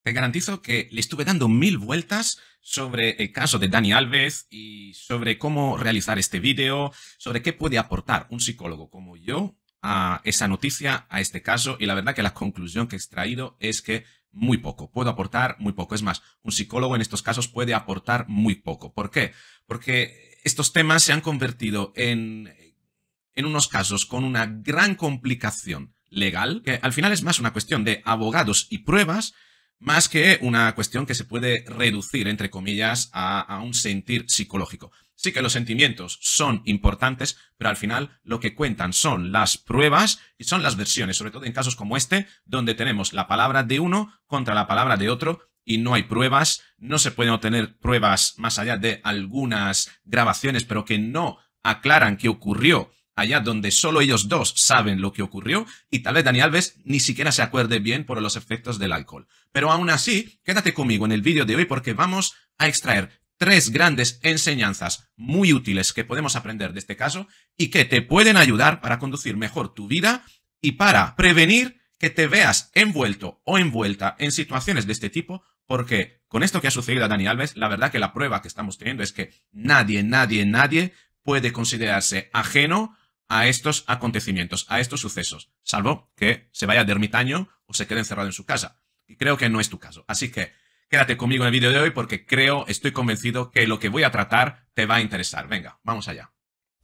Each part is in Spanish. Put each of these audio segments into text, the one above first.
Te garantizo que le estuve dando 1000 vueltas sobre el caso de Dani Alves y sobre cómo realizar este vídeo, sobre qué puede aportar un psicólogo como yo a esa noticia, a este caso, y la verdad que la conclusión que he extraído es que muy poco, puedo aportar muy poco. Es más, un psicólogo en estos casos puede aportar muy poco. ¿Por qué? Porque estos temas se han convertido en unos casos con una gran complicación legal, que al final es más una cuestión de abogados y pruebas, más que una cuestión que se puede reducir, entre comillas, a un sentir psicológico. Sí que los sentimientos son importantes, pero al final lo que cuentan son las pruebas y son las versiones, sobre todo en casos como este, donde tenemos la palabra de uno contra la palabra de otro y no hay pruebas, no se pueden obtener pruebas más allá de algunas grabaciones, pero que no aclaran qué ocurrió allá donde solo ellos dos saben lo que ocurrió y tal vez Dani Alves ni siquiera se acuerde bien por los efectos del alcohol. Pero aún así, quédate conmigo en el vídeo de hoy porque vamos a extraer 3 grandes enseñanzas muy útiles que podemos aprender de este caso y que te pueden ayudar para conducir mejor tu vida y para prevenir que te veas envuelto o envuelta en situaciones de este tipo, porque con esto que ha sucedido a Dani Alves, la verdad que la prueba que estamos teniendo es que nadie puede considerarse ajeno a estos acontecimientos, a estos sucesos, salvo que se vaya de ermitaño o se quede encerrado en su casa. Y creo que no es tu caso. Así que quédate conmigo en el vídeo de hoy porque estoy convencido que lo que voy a tratar te va a interesar. Venga, vamos allá.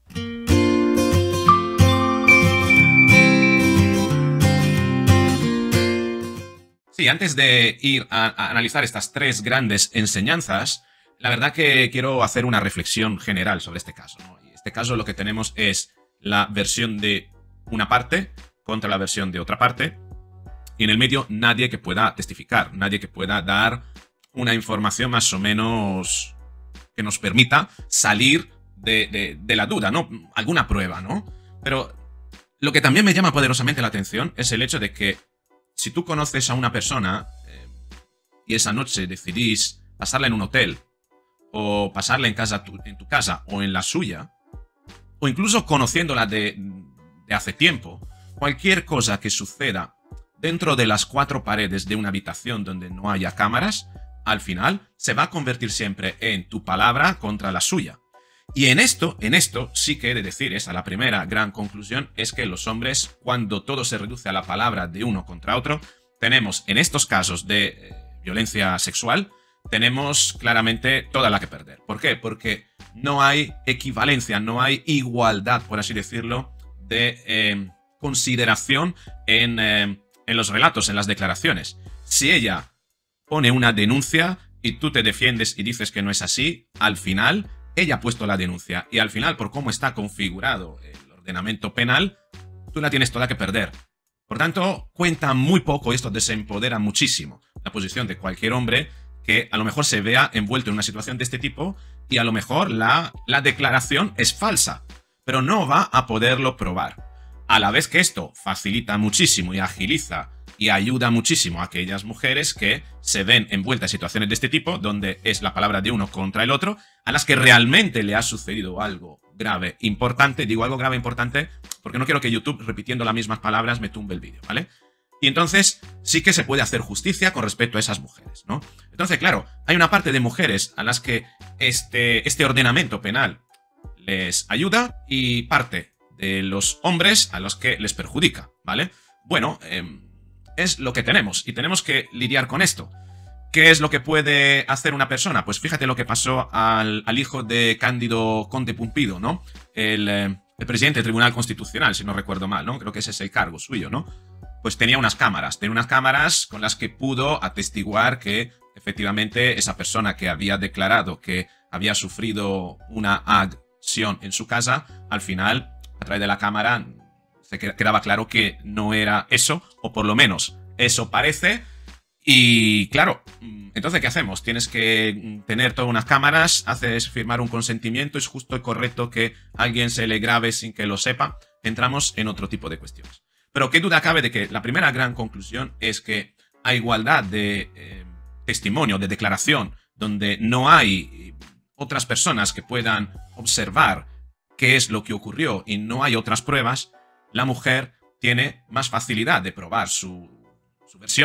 Sí, antes de ir a analizar estas 3 grandes enseñanzas, la verdad que quiero hacer una reflexión general sobre este caso, ¿no? Y este caso lo que tenemos es la versión de una parte contra la versión de otra parte, y en el medio nadie que pueda testificar, nadie que pueda dar una información más o menos que nos permita salir de la duda, ¿no? Alguna prueba, ¿no? Pero lo que también me llama poderosamente la atención es el hecho de que si tú conoces a una persona y esa noche decidís pasarla en un hotel o pasarla en tu casa o en la suya, o incluso conociéndola de hace tiempo, cualquier cosa que suceda dentro de las 4 paredes de una habitación donde no haya cámaras, al final se va a convertir siempre en tu palabra contra la suya. Y en esto sí que he de decir, esa la primera gran conclusión, es que los hombres, cuando todo se reduce a la palabra de uno contra otro, tenemos en estos casos de violencia sexual, tenemos claramente toda la que perder. ¿Por qué? Porque no hay equivalencia, no hay igualdad, por así decirlo, de consideración en los relatos, en las declaraciones. Si ella pone una denuncia y tú te defiendes y dices que no es así, al final ella ha puesto la denuncia y al final, por cómo está configurado el ordenamiento penal, tú la tienes toda que perder. Por tanto, cuenta muy poco, esto desempodera muchísimo la posición de cualquier hombre que a lo mejor se vea envuelto en una situación de este tipo y a lo mejor la declaración es falsa, pero no va a poderlo probar. A la vez que esto facilita muchísimo y agiliza y ayuda muchísimo a aquellas mujeres que se ven envueltas en situaciones de este tipo, donde es la palabra de uno contra el otro, a las que realmente le ha sucedido algo grave, importante. Digo algo grave, importante, porque no quiero que YouTube, repitiendo las mismas palabras, me tumbe el vídeo, ¿vale? Y entonces sí que se puede hacer justicia con respecto a esas mujeres, ¿no? Entonces, claro, hay una parte de mujeres a las que este ordenamiento penal les ayuda y parte de los hombres a los que les perjudica, ¿vale? Bueno, es lo que tenemos y tenemos que lidiar con esto. ¿Qué es lo que puede hacer una persona? Pues fíjate lo que pasó al hijo de Cándido Conde Pumpido, ¿no? El presidente del Tribunal Constitucional, si no recuerdo mal, ¿no? Creo que ese es el cargo suyo, ¿no? Pues tenía unas cámaras con las que pudo atestiguar que efectivamente esa persona que había declarado que había sufrido una agresión en su casa, al final, a través de la cámara, se quedaba claro que no era eso, o por lo menos eso parece. Y claro, entonces ¿qué hacemos? Tienes que tener todas unas cámaras, haces firmar un consentimiento, es justo y correcto que alguien se le grabe sin que lo sepa. Entramos en otro tipo de cuestiones. Pero qué duda cabe de que la primera gran conclusión es que a igualdad de testimonio, de declaración, donde no hay otras personas que puedan observar qué es lo que ocurrió y no hay otras pruebas, la mujer tiene más facilidad de probar su versión,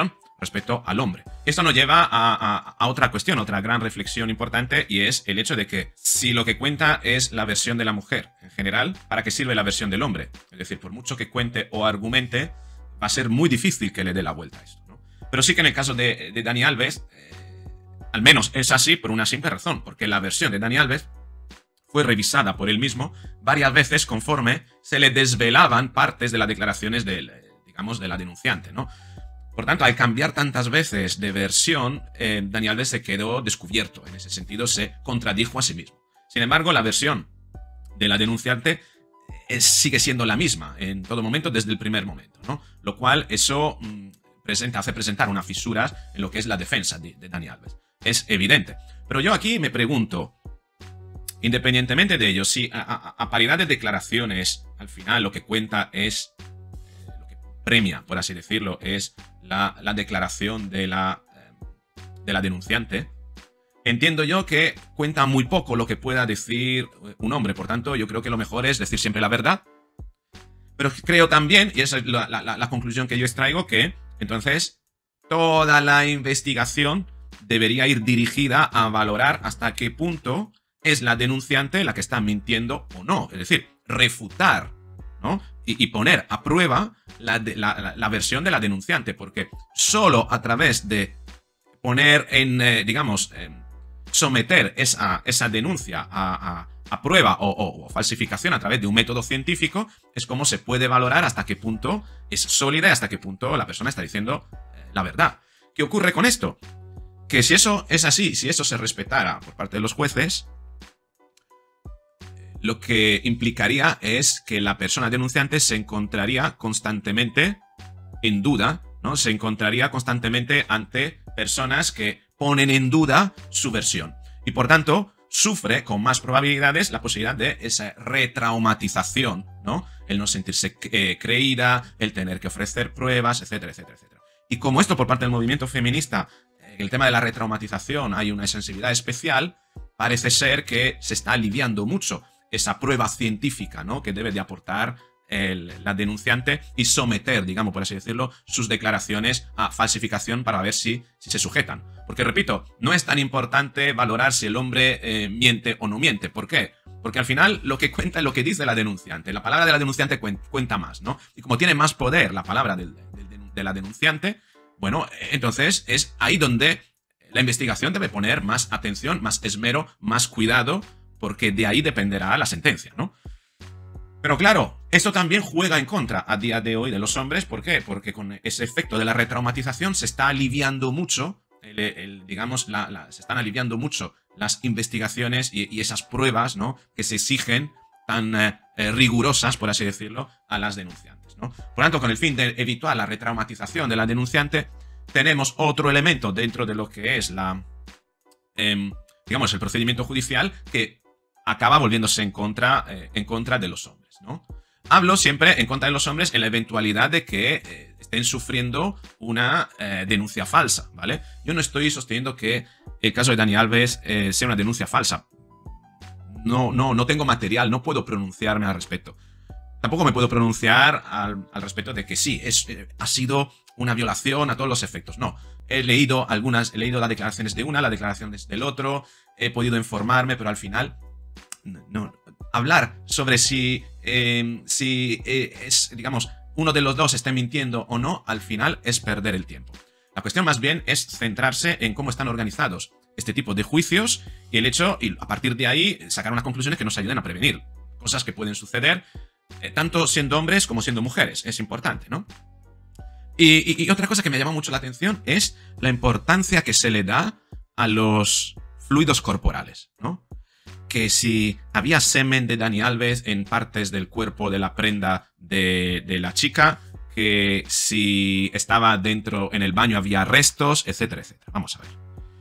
respecto al hombre. Esto nos lleva a otra cuestión, otra gran reflexión importante, y es el hecho de que si lo que cuenta es la versión de la mujer en general, ¿para qué sirve la versión del hombre? Es decir, por mucho que cuente o argumente, va a ser muy difícil que le dé la vuelta a esto, ¿no? Pero sí que en el caso de Dani Alves, al menos es así por una simple razón, porque la versión de Dani Alves fue revisada por él mismo varias veces conforme se le desvelaban partes de las declaraciones digamos, de la denunciante, ¿no? Por tanto, al cambiar tantas veces de versión, Dani Alves se quedó descubierto. En ese sentido, se contradijo a sí mismo. Sin embargo, la versión de la denunciante sigue siendo la misma en todo momento, desde el primer momento, ¿no? Lo cual, eso hace presentar unas fisuras en lo que es la defensa de Dani Alves. Es evidente. Pero yo aquí me pregunto, independientemente de ello, si a paridad de declaraciones, al final lo que cuenta es, lo que premia, por así decirlo, es la declaración de la denunciante, entiendo yo que cuenta muy poco lo que pueda decir un hombre. Por tanto, yo creo que lo mejor es decir siempre la verdad. Pero creo también, y esa es la conclusión que yo extraigo, que entonces toda la investigación debería ir dirigida a valorar hasta qué punto es la denunciante la que está mintiendo o no. Es decir, refutar, ¿no? Y poner a prueba la versión de la denunciante, porque solo a través de poner digamos, someter esa denuncia a prueba o falsificación a través de un método científico es como se puede valorar hasta qué punto es sólida y hasta qué punto la persona está diciendo la verdad. ¿Qué ocurre con esto? Que si eso es así, si eso se respetara por parte de los jueces, lo que implicaría es que la persona denunciante se encontraría constantemente en duda, ¿no? Se encontraría constantemente ante personas que ponen en duda su versión. Y por tanto, sufre con más probabilidades la posibilidad de esa retraumatización, ¿no? El no sentirse creída, el tener que ofrecer pruebas, etcétera, etcétera, etcétera. Y como esto por parte del movimiento feminista, el tema de la retraumatización hay una sensibilidad especial, parece ser que se está aliviando mucho esa prueba científica, ¿no? Que debe de aportar la denunciante y someter, digamos, por así decirlo, sus declaraciones a falsificación para ver si se sujetan. Porque, repito, no es tan importante valorar si el hombre miente o no miente. ¿Por qué? Porque al final lo que cuenta es lo que dice la denunciante. La palabra de la denunciante cuenta más, ¿no? Y como tiene más poder la palabra de la denunciante, bueno, entonces es ahí donde la investigación debe poner más atención, más esmero, más cuidado, porque de ahí dependerá la sentencia, ¿no? Pero claro, esto también juega en contra a día de hoy de los hombres. ¿Por qué? Porque con ese efecto de la retraumatización se está aliviando mucho, digamos, se están aliviando mucho las investigaciones y esas pruebas, ¿no? Que se exigen tan rigurosas, por así decirlo, a las denunciantes, ¿no? Por tanto, con el fin de evitar la retraumatización de la denunciante, tenemos otro elemento dentro de lo que es digamos, el procedimiento judicial que acaba volviéndose en contra de los hombres, ¿no? Hablo siempre en contra de los hombres en la eventualidad de que estén sufriendo una denuncia falsa, ¿vale? Yo no estoy sosteniendo que el caso de Dani Alves sea una denuncia falsa. No tengo material, no puedo pronunciarme al respecto. Tampoco me puedo pronunciar al respecto de que sí, ha sido una violación a todos los efectos. No, he leído las declaraciones de una, las declaraciones del otro, he podido informarme, pero al final no. Hablar sobre si digamos, uno de los dos está mintiendo o no, al final es perder el tiempo. La cuestión más bien es centrarse en cómo están organizados este tipo de juicios y a partir de ahí sacar unas conclusiones que nos ayuden a prevenir cosas que pueden suceder, tanto siendo hombres como siendo mujeres. Es importante, ¿no? Y otra cosa que me llama mucho la atención es la importancia que se le da a los fluidos corporales, ¿no? Que si había semen de Dani Alves en partes del cuerpo de la prenda de la chica, que si estaba dentro en el baño había restos, etcétera, etcétera. Vamos a ver.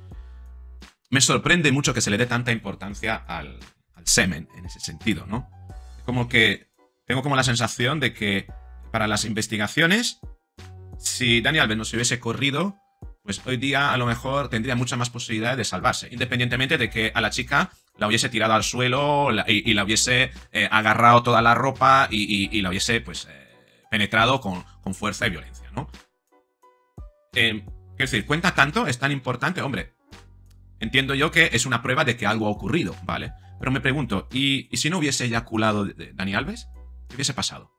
Me sorprende mucho que se le dé tanta importancia al semen en ese sentido, ¿no? Como que tengo como la sensación de que para las investigaciones, si Dani Alves no se hubiese corrido, pues hoy día a lo mejor tendría mucha más posibilidad de salvarse, independientemente de que a la chica la hubiese tirado al suelo y la hubiese agarrado toda la ropa y la hubiese pues penetrado con fuerza y violencia, ¿no? ¿Qué Es decir, ¿cuenta tanto? ¿Es tan importante? Hombre, entiendo yo que es una prueba de que algo ha ocurrido, ¿vale? Pero me pregunto, ¿y si no hubiese eyaculado Dani Alves? ¿Qué hubiese pasado?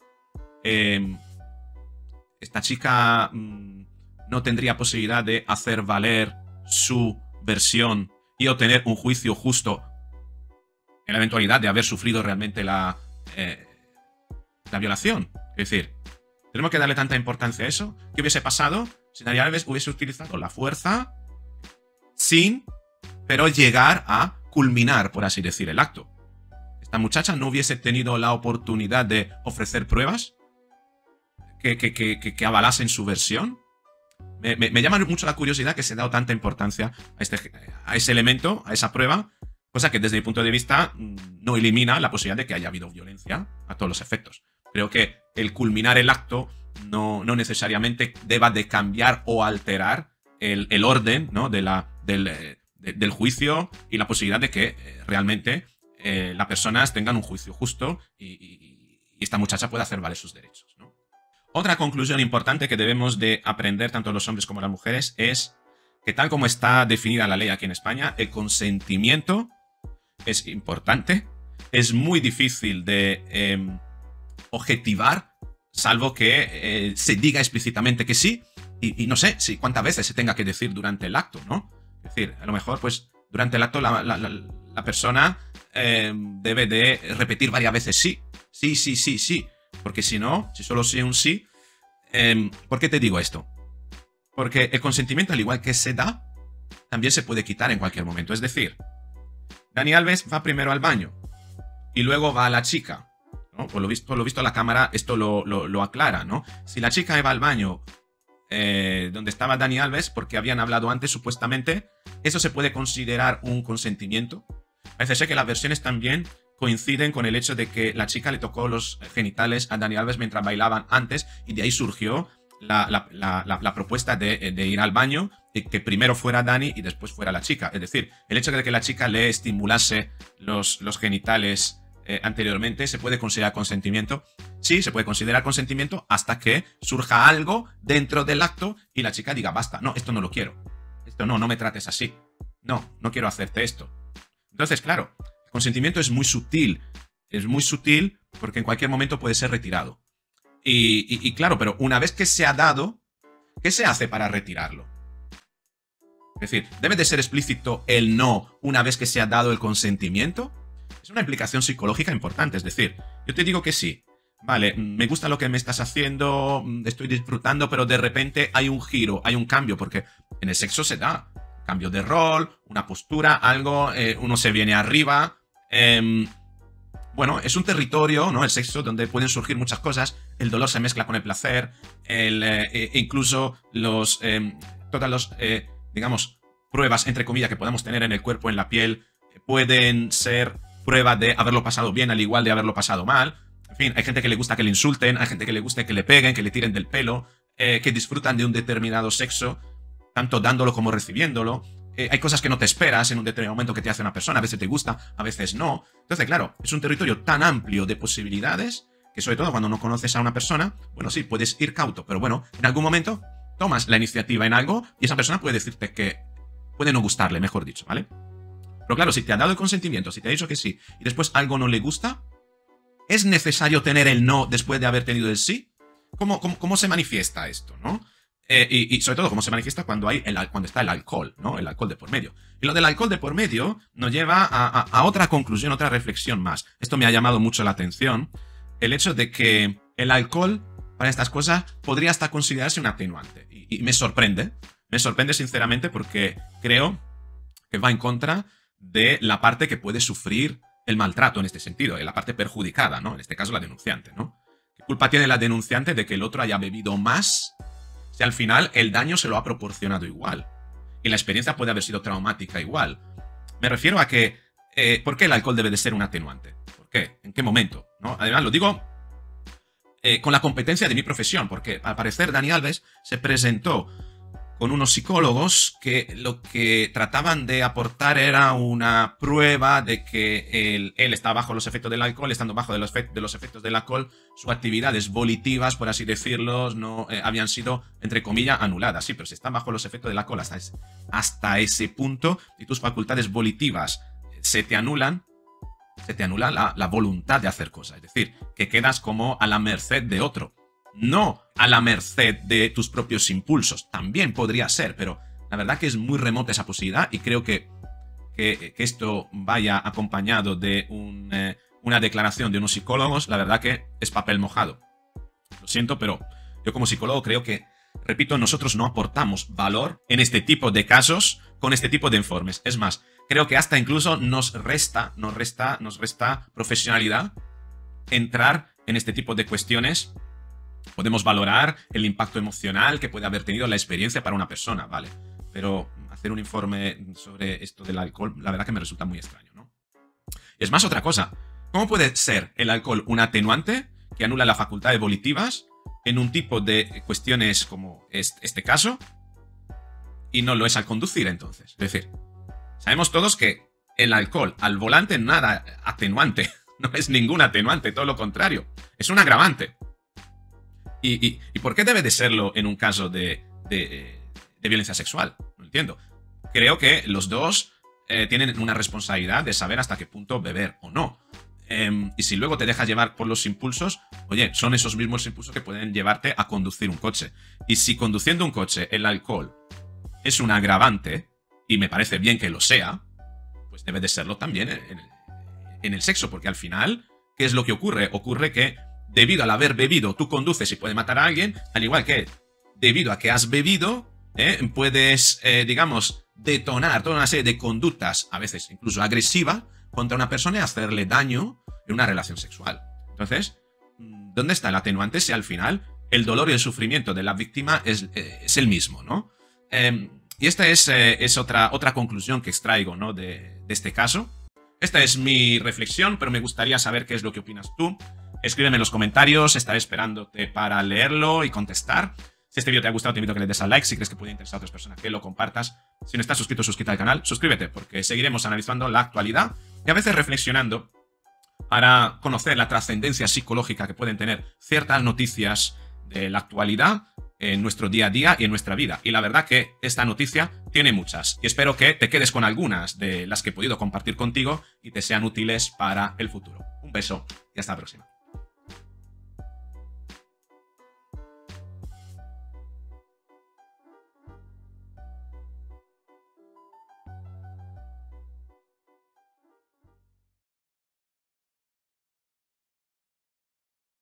Esta chica no tendría posibilidad de hacer valer su versión y obtener un juicio justo en la eventualidad de haber sufrido realmente la violación. Es decir, tenemos que darle tanta importancia a eso. ¿Qué hubiese pasado si Dani Alves hubiese utilizado la fuerza pero llegar a culminar, por así decir, el acto? Esta muchacha no hubiese tenido la oportunidad de ofrecer pruebas que avalasen su versión. Me llama mucho la curiosidad que se ha dado tanta importancia a ese elemento, a esa prueba, cosa que desde mi punto de vista no elimina la posibilidad de que haya habido violencia a todos los efectos. Creo que el culminar el acto no necesariamente deba de cambiar o alterar el orden, ¿no?, del juicio y la posibilidad de que realmente las personas tengan un juicio justo y esta muchacha pueda hacer valer sus derechos, ¿no? Otra conclusión importante que debemos de aprender tanto los hombres como las mujeres es que, tal como está definida la ley aquí en España, el consentimiento es importante, es muy difícil de objetivar, salvo que se diga explícitamente que sí, y no sé si cuántas veces se tenga que decir durante el acto, ¿no? Es decir, a lo mejor, pues, durante el acto la persona debe de repetir varias veces sí, porque si no, si solo sí un sí, ¿por qué te digo esto? Porque el consentimiento, al igual que se da, también se puede quitar en cualquier momento. Es decir, Dani Alves va primero al baño y luego va a la chica, ¿no? Por lo visto la cámara esto lo aclara, ¿no? Si la chica va al baño donde estaba Dani Alves, porque habían hablado antes supuestamente, eso se puede considerar un consentimiento. Parece ser que las versiones también coinciden con el hecho de que la chica le tocó los genitales a Dani Alves mientras bailaban antes, y de ahí surgió la propuesta de ir al baño y que primero fuera Dani y después fuera la chica. Es decir, el hecho de que la chica le estimulase los genitales anteriormente se puede considerar consentimiento. Sí, se puede considerar consentimiento hasta que surja algo dentro del acto y la chica diga, basta, no, esto no lo quiero. Esto no me trates así. No quiero hacerte esto. Entonces, claro, el consentimiento es muy sutil. Es muy sutil porque en cualquier momento puede ser retirado. Y claro, pero una vez que se ha dado, ¿qué se hace para retirarlo? Es decir, ¿debe de ser explícito el no una vez que se ha dado el consentimiento? Es una implicación psicológica importante. Es decir, yo te digo que sí, vale, me gusta lo que me estás haciendo, estoy disfrutando, pero de repente hay un giro, hay un cambio, porque en el sexo se da cambio de rol, una postura, algo, uno se viene arriba. Bueno, es un territorio, ¿no?, el sexo, donde pueden surgir muchas cosas. El dolor se mezcla con el placer, incluso todas las, digamos, pruebas, entre comillas, que podamos tener en el cuerpo, en la piel, pueden ser prueba de haberlo pasado bien, al igual de haberlo pasado mal. En fin, hay gente que le gusta que le insulten, hay gente que le gusta que le peguen, que le tiren del pelo, que disfrutan de un determinado sexo, tanto dándolo como recibiéndolo. Hay cosas que no te esperas en un determinado momento que te hace una persona, a veces te gusta, a veces no. Entonces, claro, es un territorio tan amplio de posibilidades que, sobre todo cuando no conoces a una persona, bueno, sí, puedes ir cauto, pero bueno, en algún momento tomas la iniciativa en algo y esa persona puede decirte que puede no gustarle, mejor dicho, ¿vale? Pero claro, si te ha dado el consentimiento, si te ha dicho que sí, y después algo no le gusta, ¿es necesario tener el no después de haber tenido el sí? ¿Cómo se manifiesta esto, no? Y sobre todo, ¿cómo se manifiesta cuando está el alcohol, ¿no? El alcohol de por medio. Y lo del alcohol de por medio nos lleva a otra conclusión, otra reflexión más. Esto me ha llamado mucho la atención. El hecho de que el alcohol, para estas cosas, podría hasta considerarse un atenuante. Y me sorprende. Me sorprende sinceramente porque creo que va en contra de la parte que puede sufrir el maltrato en este sentido, de la parte perjudicada, ¿no? En este caso la denunciante, ¿no? ¿Qué culpa tiene la denunciante de que el otro haya bebido más si al final el daño se lo ha proporcionado igual? Y la experiencia puede haber sido traumática igual. Me refiero a que, ¿por qué el alcohol debe de ser un atenuante? ¿Por qué? ¿En qué momento? ¿No? Además, lo digo con la competencia de mi profesión, porque al parecer Dani Alves se presentó con unos psicólogos que lo que trataban de aportar era una prueba de que él está bajo los efectos del alcohol, estando bajo de los efectos del alcohol, sus actividades volitivas, por así decirlo, no habían sido, entre comillas, anuladas. Sí, pero si está bajo los efectos del alcohol hasta ese punto y tus facultades volitivas se te anulan la voluntad de hacer cosas. Es decir, que quedas como a la merced de otro. No a la merced de tus propios impulsos. También podría ser, pero la verdad que es muy remota esa posibilidad y creo que esto vaya acompañado de una declaración de unos psicólogos, la verdad que es papel mojado. Lo siento, pero yo como psicólogo creo que, repito, nosotros no aportamos valor en este tipo de casos con este tipo de informes. Es más, creo que hasta incluso nos resta profesionalidad entrar en este tipo de cuestiones. Podemos valorar el impacto emocional que puede haber tenido la experiencia para una persona, ¿vale? Pero hacer un informe sobre esto del alcohol, la verdad que me resulta muy extraño, ¿no? Y es más otra cosa. ¿Cómo puede ser el alcohol un atenuante que anula las facultades volitivas en un tipo de cuestiones como este caso y no lo es al conducir entonces? Es decir, sabemos todos que el alcohol al volante nada atenuante, no es ningún atenuante, todo lo contrario, es un agravante. ¿Y por qué debe de serlo en un caso de violencia sexual? No entiendo. Creo que los dos tienen una responsabilidad de saber hasta qué punto beber o no. Y si luego te dejas llevar por los impulsos, oye, son esos mismos impulsos que pueden llevarte a conducir un coche. Y si conduciendo un coche el alcohol es un agravante, y me parece bien que lo sea, pues debe de serlo también en el sexo, porque al final, ¿qué es lo que ocurre? Ocurre que debido al haber bebido, tú conduces y puedes matar a alguien, al igual que debido a que has bebido, puedes, digamos, detonar toda una serie de conductas, a veces incluso agresivas, contra una persona y hacerle daño en una relación sexual. Entonces, ¿dónde está el atenuante si al final el dolor y el sufrimiento de la víctima es el mismo, ¿no? Y esta es otra conclusión que extraigo, ¿no? de este caso. Esta es mi reflexión, pero me gustaría saber qué es lo que opinas tú. Escríbeme en los comentarios, estaré esperándote para leerlo y contestar. Si este vídeo te ha gustado, te invito a que le des al like. Si crees que puede interesar a otras personas, que lo compartas. Si no estás suscrito, suscríbete al canal. Suscríbete, porque seguiremos analizando la actualidad y a veces reflexionando para conocer la trascendencia psicológica que pueden tener ciertas noticias de la actualidad en nuestro día a día y en nuestra vida. Y la verdad que esta noticia tiene muchas. Y espero que te quedes con algunas de las que he podido compartir contigo y te sean útiles para el futuro. Un beso y hasta la próxima.